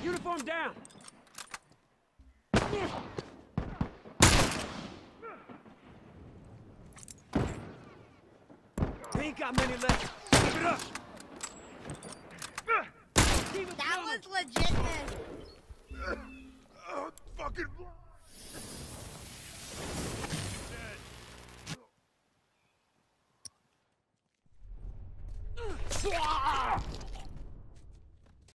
Uniform down! We ain't got many left. Keep it up! Keep it That coming. was legit. Fucking...